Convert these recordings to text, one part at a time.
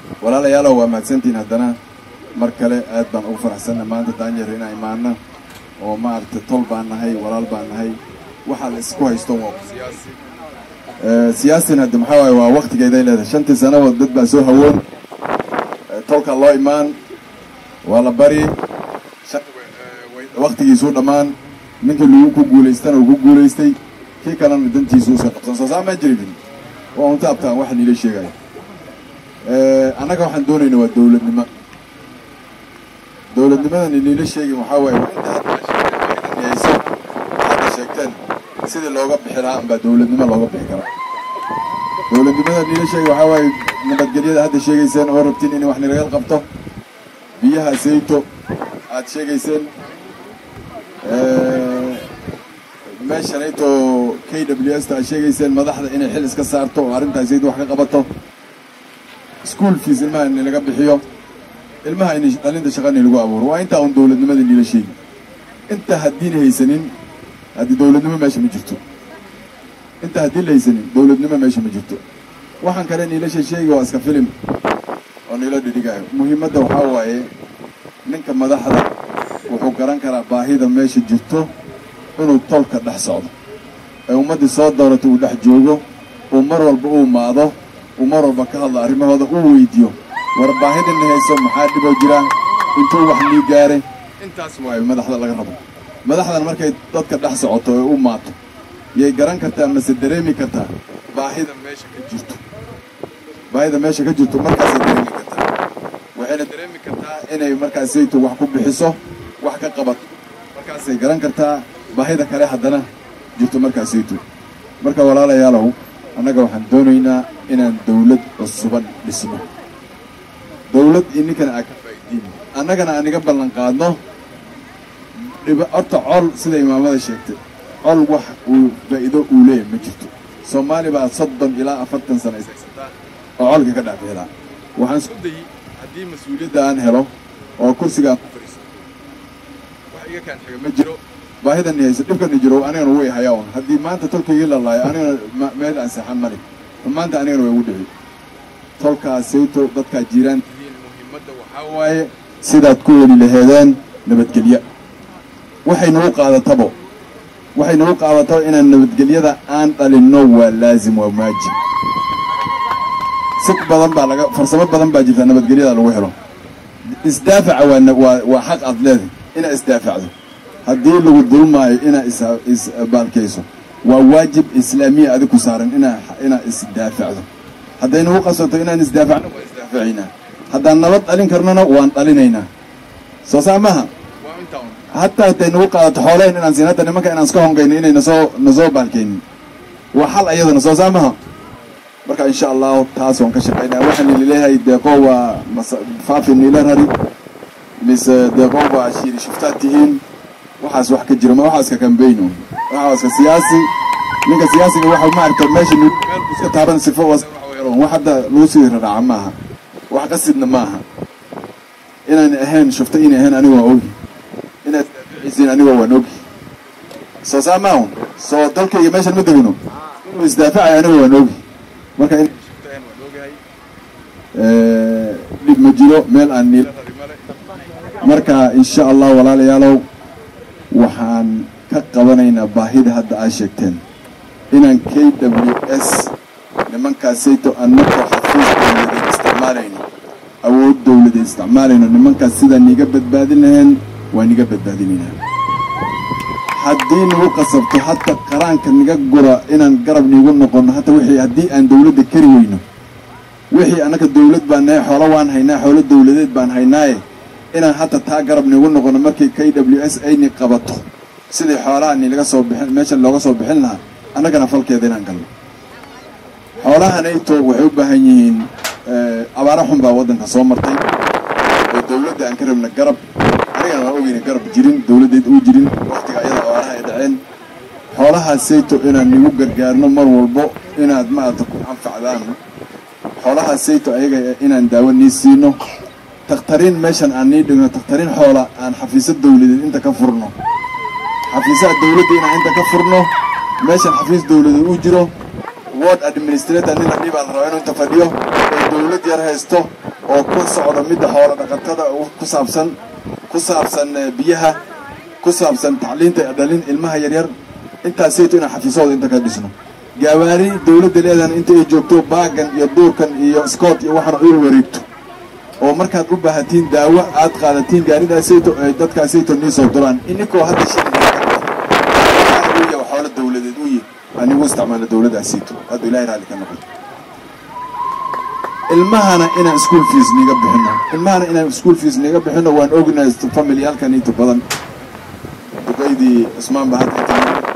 ولا لا يلا هو مهتسنتين هدنا مركلة أدبان أوفر حسنا ما أنت دانير هنا إيماننا وما تطلب عنا هاي ولا البان هاي وحال إسكوه يستوى سياسي هدم حواي ووقت جاي له شنت سنة وضد بسوه هون تلقى الله إيمان ولا بري وقت يسوع أمان منك اللي يكون جوليستان وجوليستي كي كان مدن تيسوس قصص ما جريبين وأنت أبتع واحد يلي شيء جاي أنا كواحد دوني نو الدولة نما دولة نما اللي يلي شيء محاوي وعند هذا الشيء هذا شيء كان سيد اللوجب بحرام بدولة نما اللوجب بحكرة دولة نما اللي يلي شيء محاوي نبت جريدة هذا الشيء جيسان أوروبتين إني وإحنا رجال قبته بيها سيتو هذا شيء جيسان ماشي نيتو KWS تا شيء جيسان مدحضة إني حل إسكسارتو وعرنتها زيد وحنا قبته سكول في زلمة إني لقب بحيو المها إني أنت شغالني لقوا أبور وأنت عن دولة نما اللي لا شيء أنت هدين هي سنين هذه دولة نما ماشي مجرتو أنت هدين لي سنين دولة نما ماشي مجرتو وحن كلام إلى شيء واسك فيلم أنا إلى دقيقة مهمة ده وحاوة إيه منك مدحضة وحكران كرا باهيدا ماشي جرتو إنه طلق الدحصاد ومد صاد دارته ودح جوجو ومرة البقوة معه ومرة بكها الله أريمه هذا هو فيديو ورباهيد إنه يسمى حد بوجران أنتوا وحني جاري أنت اسمعي مدحضة لقربه مدحضة المركز طلق الدحصاد ومعه يجران كرتا مسدريمي كرتا باهيدا ماشي كجرتو باهيدا ماشي كجرتو مركز دريمي كرتا وحين دريمي كرتا إنه مركز زيتو وحكم بحسه وحكا قبط مركز يجران كرتا باهيدا كريه حدنا جرتو مركز زيتو مركز ولا لا يالو أنا جوحن دونينا إن الدولة الصبن لسمه دولة إني كان أكفايدين أنا كان أنا قبل نقادنا يبقى أرتعال سيد إمام هذا الشيء عال وح وبعيده أولي مجتو سومالي بعد صدم إلى أفتن سنة عال كذا في هلا وحنسودي هدي مسؤولية ده عن هلا وكرسي قاعد فريس وحقيقة كان حاجة مجرو باهدا الناس يمكن يجرو أنا روي حيوان هدي ما أنت تلقي إلا الله أنا ما أنسى حملي ما أنت أنا روي ودي تلقى سيتو ضدك جيران المهمة وحواي سيدات كل لهذان نبت جليا وحي نوقع على طبو وحي نوقع على طبو إن النبت جليا ذا أنت للنوى لازم وماجي سك بدن بالغ فرصة بدن باجي النبت جليا ذا الوحرة استدافع وحق أضلاذي إن استدافع ذا هدي اللي قدروا معي إنا إس بالكيسو وواجب إسلامي هذا كسارن إنا إسدافع ذا هذا إنه قصته إنا نسدافعنا وإسدافعنا هذا النبض ألين كرنا وأن ألينينا سوسامها حتى تنوقع حوالين إن زينات إن ما كان نسكهم جينين نزو بالكين وحال أيضا سوسامها بركة إن شاء الله تاسون كشفينا وحن اللي لها يدقوا فافي النيلر هذي مس دقوا عشير شفتاتهم وحاس واحد كجرمه وحاس ككامبينو وحاس كسياسي منك سياسي واحد ما عرف ماشي بس كتابن صفه واحد لوسي رجع معها واحد قصدنا معها إن أهين شفتين أهين أنا وأوجي إن إزين أنا وأنوجي سامعون صوتك يمشي المدينة وإزدافع أنا وأنوجي ما كان شفتين وأنوجي هاي لبمجلو ميل النيل مركا إن شاء الله ولا ليالو waxaan ka qabanaynaa baahida hadda ay sheegteen inaan KWS nimankaasayto annagoo xafiis dowladeed isticmaalayno awood dowladeed isticmaalayno nimankaas sida niga badbaadin lahayn waa niga badbaadinaynaa haddii nagu qasabto hatta qaraanka niga gura inaan garab nigu noqono hatta wixii haddii aan dowladda kari weyno wixii annaka dowlad baan nahay xoolo waan haynaa xoolo dowladeed baan haynaaye inaan hatta taa garab nigu noqono markii KWS ayni qabato sidii xoolahan laga soo bixin meesha looga soo bixin lahaa annagana falkeeda inaan galno xoolahan ay too waxay u baahan yihiin abaara xun baa wadanka soo martay oo dowladda aan ka rabna garab anigana waa ogeyn garab jirin dowladeed uu jirin waqtiga ayada abaaraha ay dhaceen xoolahaas sayto inaan nigu gargaarno mar walbo inaad ma aad ku anfacdaan xoolahaas sayto ayaga inaan daawanii siino تختارين ماشان عني دعنا تختارين حولا عن حفيظ الدولة أنت كفرنا حفيظ الدولة دينا أنت كفرنا ماشان حفيظ الدولة وجرو وارد أدمنستريت أني نبي على رأينا أنت فديه الدولة يرهستو oo ku socda midda xoolo dhaqatada ku saabsan biyaha ku saabsan tacliinta dhalin ilmaha yaryar intaasayto inaan xafiisooda inta ka dhisno gawaari dawladda leedahan inta ay joogto baagan iyo duurkan iyo scott iyo waxaana u wareegto oo markaad u baahatiin daawo aad qaadatiin gaaridaasayto ay dadkaasayto nii soo duraan ininkoo hadda shiliya xoolo dawladeed u yihi anigu isticmaalo dawladdaasayto hadduu ilaahay raalli ka noqdo ilmahana inaan school fees niga bixino waan ognahay familiyaalkan inta badan duqaydii Usmaan baa hadda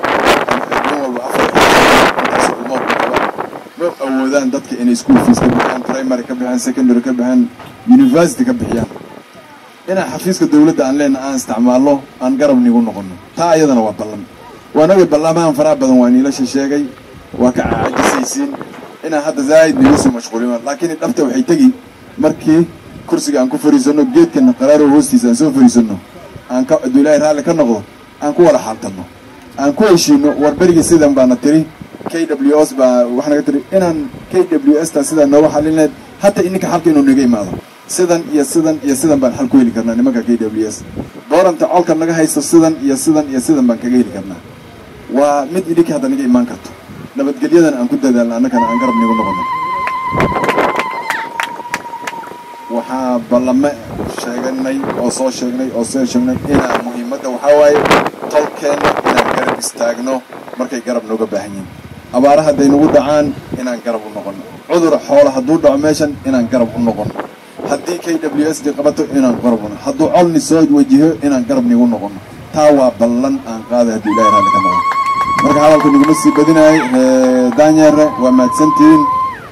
ma awoodaan dadka inay school fees ka bixiyaan primary ka bixiyaan secondary ka bixiyaan university ka bixiyaan inaan xafiiska dawladda aan leenahay aan isticmaalo aan garab nigu noqono taa ayadana waa ballan waan ogay ballaamahan faraha badan waan ila sheegay waa ka caajisaysiin inaan hadda zaid nigu soo mashquulin laakiin dhabta waxay tagi markii kursiga aan ku fariisano geedkan qaraaro hoostiisa aan soo fariisano aan ka Abdullaahi raali ka noqdo aan ku wada xaltano aan ku heshiino warbarigi sidan baana tiri KWS baa waxna ka tiri inaan KWS ta sida nooga xalineed hatta ininka xalka inuu naga imaado sidan baan xal ku heli karnaa nimanka KWS dooranta colka naga haysto sidan baan kaga heli karnaa waa mid idinka hadda naga imaan karto nabadgelyadan aan ku dadaalno annagana aan garab nigu noqono waxaa ballame sheegnay inaan muhiimadda waxaa waaye tolkeenna inaan garab istaagno markay garab nooga baahan yihiin abaara hadday nagu dhacaan inaan garab u noqono cudur xoola hadduu dhaco meeshan inaan garab u noqono haddii KWSD qabato inaan garab u noqono hadduu colni soo wajiho inaan garab nigu noqono taa waa ballan aan qaaday haddii ilaahay raalli ka noqdo marka hadalku niguma sii badinaay daanyeere waa mahadsantihiin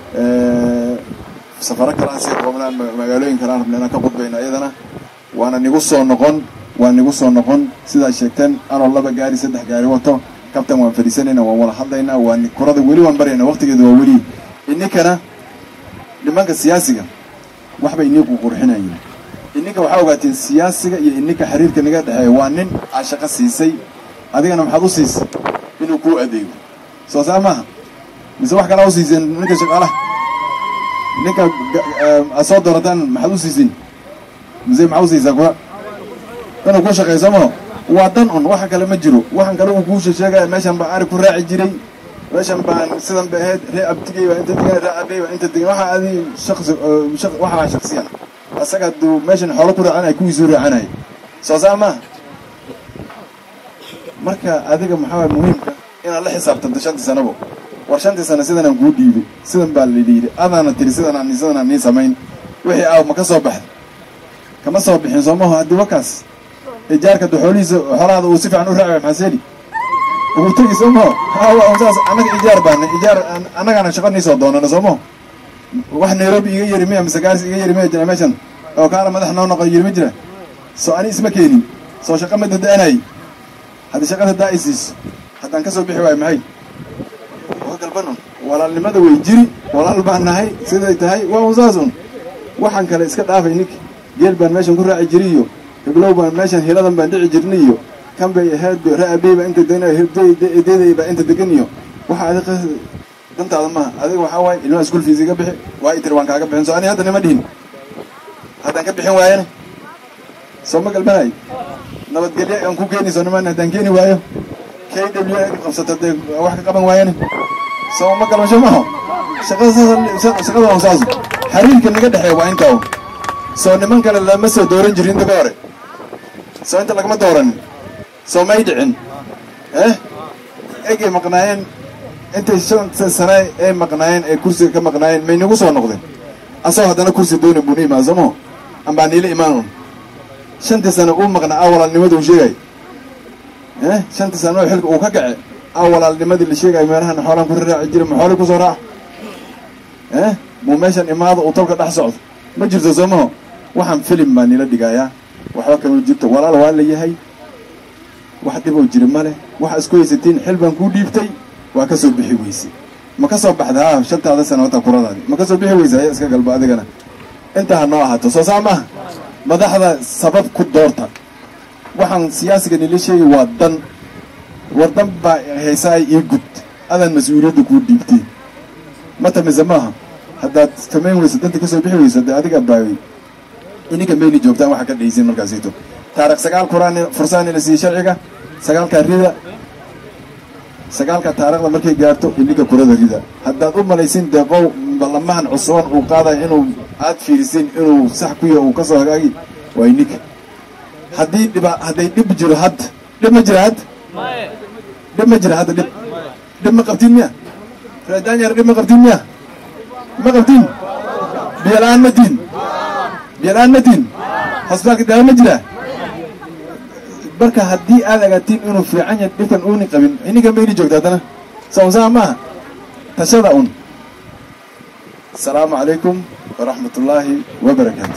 safaro kalaan sii qoobnaan magaalooyin kalaan rabna inaan ka qudbayno iyadana waana nigu soo noqon sidaa sheegteen anoo 2 gaari 3 gaari wato kabtan waan fadhiisanaynaa waan wada hadlaynaa waan kurada weli waan baryaynaa waqtigeedu waa weli ininkana nimanka siyaasiga waxba inigu qurxinayeen ininka waxaa ogaateen siyaasiga iyo ininka xiriirka naga dhexeeya waa nin aa shaqo siisay adigana maxaad u siisay inuu kuu adeego soo saamaha mise wax kala u siiseen ninka shaqaalaha ninka soo doorataan maxaad u siisin mise maxaa u siisaa kuwa inuu ku shaqayso maho waa dan un waxa kale ma jiro waxaan kale uu kuu sheegaya meeshan baan ari ku raaci jiray meeshan baan sidan ba ahayd ree abtigay baa inta degan ree abay baa inta degan waxa adi waxaa shakhsiyan asaga hadduu meeshan xoolo ku raacanay kuwiisuu raacanay soo saamaha marka adiga maxaa muhiimka inaad la xisaabtanto 5 sanabo war 5 sano sidan aan kuu dhiibay sidan baa la yidhi adaana tiri sidan aan nii samayn wixii aa ma ka soo baxday kama soo bixin soomaho haddii wakaas ijaarka xoolahaada uu si fiican u raacay maxaaseli ugu tegi soomaho saas annaga ijaar baana ijaar annagaana shaqo nii soo doonana soomaho wax Nairobi iga yeri miya mise Gaarisa iga yeri miya jira meeshan oo kaala madax noo noqon yiri ma jira soo ani isma keenin soo shaqo ma dadaanay haddii shaqada daa'isiis haddaan ka soo bixi waayo maxay waa galbano walaalnimada way jiri walaal baan nahay siday tahay waa usaasun waxaan kale iska dhaafay nink geel baan meeshan ku raaci jiray iyo heblow baan meeshan hiladan baan dhici jirnay iyo kan bay ahayd ra'abeeba inta deganay hebdeedayba inta degan iyo waxa adiga dantaada ma adiga waxa waay ilmaha school fees iga bixi waa itir waan kaaga bixin soo ani hadda nima dhihin haddaan ka bixin waayana soo ma galbanay nabadgelyo aan ku keenayso niman haddaan keeni waayo KWS qabsata wax ka qaban waayana soo ma galmasho maaho shaqada waa saas xiriirka naga dhexeeya waa intaa soo niman kale lama soo dooran jirin inta ka hore soo inta lagama dooran soo may dhicin egay maqnaayeen intay 5 sano ay maqnaayeen ay kursiga ka maqnaayeen may nagu soo noqdeen asoo haddana kursi dooni buu nimaa somo ambaa niila imaan 5 sano uu maqnaa awalaalnimada uu sheegay 5 sano xilka uu ka kacay awalaalnimadii la sheegay meelahan xoolaan ku raaci jiray maxooli ku soo raac muu meeshan imaado uu tolka dhex socdo ma jirto somo waxaan film baan niila dhigayaa waxba kama jirto walaal waa la yahay wax dib oo jira male waxa isku haysatiin xil baan ku dhiibtay waa ka soo bixi weysay ma ka soo baxdaa 5 sano wata kuradaadi ma ka soo bixi weysay iska galba adigana inta noo ahaato soo saamaha madaxda sabab ku doorta waxaan siyaasiga nila sheegay waa dan wadan baa haysaa ii gud adan mas'uuliyadda ku dhiibtay mata misamaha haddaad samayn weyso danta kasoo bixi weyso dee adiga baawey ininka meeli joogtaan waxa ka dhaysin markaasito taarikh 9 quraan fursaan ila sii sharciga 9ka rida 9ka taariikhda markay gaarto ininka kurada rida haddaad u malaysin deeqow balamahan cusub uu qaaday inuu aad fiirisin inuu sax ku yahay uu ka soo hagaagi waa ininka hadday dhib jiro had dhib ma jiro had dhib ma jiro had dhib ma qabtiin miya raadaan yar dhib ma qabtiin miya ma qabtiin biyalaan ma diin hasbaak daawo ma jira marka haddii aad agaatiin inuu fiican yahay dhibkan uuni qabin ininka meeli joogta haddana sawsaa maaha tashada un asalaamu calaykum waraxmatullaahi wabarakaatu